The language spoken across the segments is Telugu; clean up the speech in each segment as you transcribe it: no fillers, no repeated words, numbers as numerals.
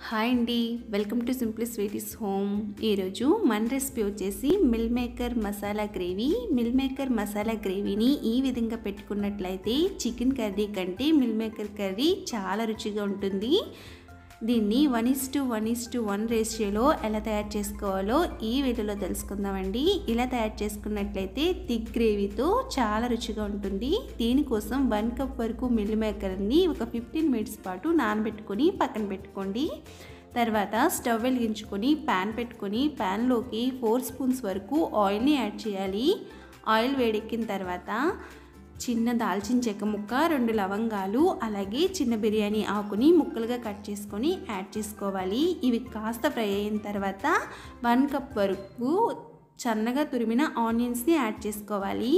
హాయ్ అండి, welcome to simply sweeties home. ఈరోజు మన రెసిపీ వచ్చేసి meal maker masala gravy. Meal maker masala గ్రేవీని ఈ విధంగా పెట్టుకున్నట్లయితే చికెన్ కర్రీ కంటే మిల్ మేకర్ కర్రీ చాలా రుచిగా ఉంటుంది. దీన్ని 1:1:1 రేషియోలో ఎలా తయారు చేసుకోవాలో ఈ వీడియోలో తెలుసుకుందామండి. ఇలా తయారు చేసుకున్నట్లయితే థిక్ గ్రేవీతో చాలా రుచిగా ఉంటుంది. దీనికోసం 1 కప్ వరకు మిల్ మేకర్ని ఒక 15 మినిట్స్ పాటు నానబెట్టుకొని పక్కన పెట్టుకోండి. తర్వాత స్టవ్ వెలిగించుకొని ప్యాన్ పెట్టుకొని ప్యాన్లోకి 4 స్పూన్స్ వరకు ఆయిల్ని యాడ్ చేయాలి. ఆయిల్ వేడెక్కిన తర్వాత చిన్న దాల్చిన చెక్క ముక్క, 2 లవంగాలు, అలాగే చిన్న బిర్యానీ ఆకుని ముక్కలుగా కట్ చేసుకొని యాడ్ చేసుకోవాలి. ఇవి కాస్త ఫ్రై అయిన తర్వాత 1 కప్ వరకు సన్నగా తురిమిన ఆనియన్స్ని యాడ్ చేసుకోవాలి.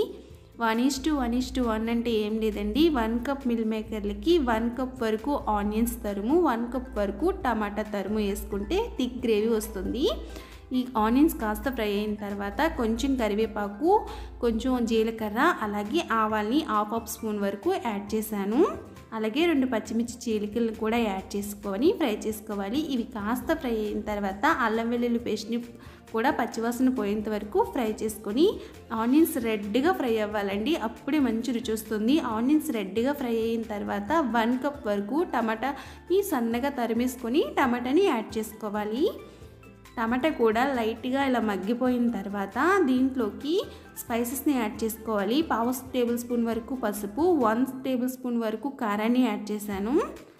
1:1:1 అంటే ఏం లేదండి, 1 కప్ మిల్ మేకర్లకి 1 కప్ వరకు ఆనియన్స్ తరుము, 1 కప్ వరకు టమాటా తరుము వేసుకుంటే థిక్ గ్రేవీ వస్తుంది. ఈ ఆనియన్స్ కాస్త ఫ్రై అయిన తర్వాత కొంచెం కరివేపాకు, కొంచెం జీలకర్ర, అలాగే ఆవాల్ని హాఫ్ స్పూన్ వరకు యాడ్ చేశాను. అలాగే 2 పచ్చిమిర్చి చీలికలను కూడా యాడ్ చేసుకొని ఫ్రై చేసుకోవాలి. ఇవి కాస్త ఫ్రై అయిన తర్వాత అల్లం వెల్లుల్లి పేస్ట్ని కూడా పచ్చివాసన పోయేంత వరకు ఫ్రై చేసుకొని ఆనియన్స్ రెడ్గా ఫ్రై అవ్వాలండి, అప్పుడే మంచి రుచి వస్తుంది. ఆనియన్స్ రెడ్గా ఫ్రై అయిన తర్వాత 1 కప్ వరకు టమాటాని సన్నగా తరిమేసుకొని టమాటాని యాడ్ చేసుకోవాలి. టమాటా కూడా లైట్గా ఇలా మగ్గిపోయిన తర్వాత దీంట్లోకి స్పైసెస్ని యాడ్ చేసుకోవాలి. 1/2 టేబుల్ స్పూన్ వరకు పసుపు, 1 టేబుల్ స్పూన్ వరకు కారాన్ని యాడ్ చేశాను.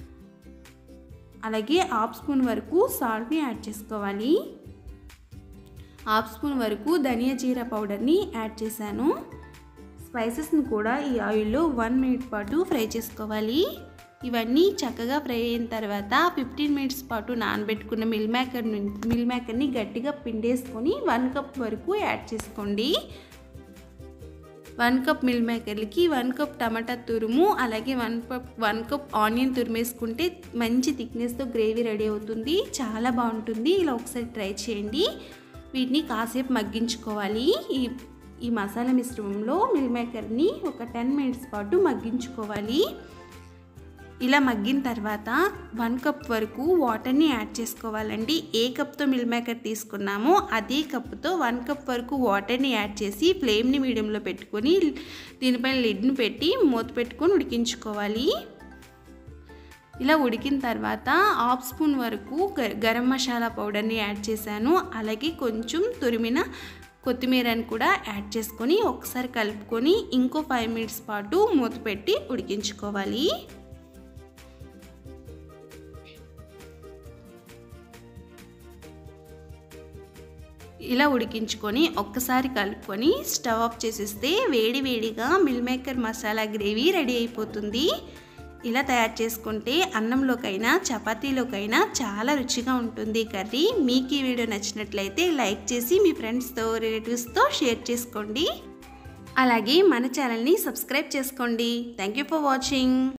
అలాగే 1/2 స్పూన్ వరకు సాల్ట్ని యాడ్ చేసుకోవాలి. 1/2 స్పూన్ వరకు ధనియా జీరా పౌడర్ని యాడ్ చేశాను. స్పైసెస్ని కూడా ఈ ఆయిల్లో 1 మినిట్ పాటు ఫ్రై చేసుకోవాలి. ఇవన్నీ చక్కగా ఫ్రై అయిన తర్వాత 15 మినిట్స్ పాటు నానబెట్టుకున్న మిల్ మేకర్ని గట్టిగా పిండేసుకొని 1 కప్ వరకు యాడ్ చేసుకోండి. 1 కప్ మిల్ మేకర్లకి 1 కప్ టమాటా తురుము, అలాగే 1 కప్ ఆనియన్ తురిమేసుకుంటే మంచి థిక్నెస్తో గ్రేవీ రెడీ అవుతుంది. చాలా బాగుంటుంది. ఇలా ఒకసారి ట్రై చేయండి. వీటిని కాసేపు మగ్గించుకోవాలి. ఈ మసాలా మిశ్రమంలో మిల్ మేకర్ని ఒక 10 మినిట్స్ పాటు మగ్గించుకోవాలి. ఇలా మగ్గిన తర్వాత 1 కప్ వరకు వాటర్ని యాడ్ చేసుకోవాలండి. ఏ కప్తో మిల్ మేకర్ తీసుకున్నామో అదే కప్తో 1 కప్ వరకు వాటర్ని యాడ్ చేసి ఫ్లేమ్ని మీడియంలో పెట్టుకొని దీనిపైన లిడ్ని పెట్టి మూత పెట్టుకొని ఉడికించుకోవాలి. ఇలా ఉడికిన తర్వాత 1/2 స్పూన్ వరకు గరం మసాలా పౌడర్ని యాడ్ చేశాను. అలాగే కొంచెం తురిమిన కొత్తిమీరని కూడా యాడ్ చేసుకొని ఒకసారి కలుపుకొని ఇంకో 5 మినిట్స్ పాటు మూత పెట్టి ఉడికించుకోవాలి. ఇలా ఉడికించుకొని ఒక్కసారి కలుపుకొని స్టవ్ ఆఫ్ చేసేస్తే వేడివేడిగా meal maker masala gravy ready అయిపోతుంది. ఇలా తయారు చేసుకుంటే అన్నంలోకైనా చపాతీలోకైనా చాలా రుచిగా ఉంటుంది కర్రీ. మీకు ఈ వీడియో నచ్చినట్లయితే లైక్ చేసి మీ ఫ్రెండ్స్తో, రిలేటివ్స్తో షేర్ చేసుకోండి. అలాగే మన ఛానల్ని సబ్స్క్రైబ్ చేసుకోండి. Thank you for watching.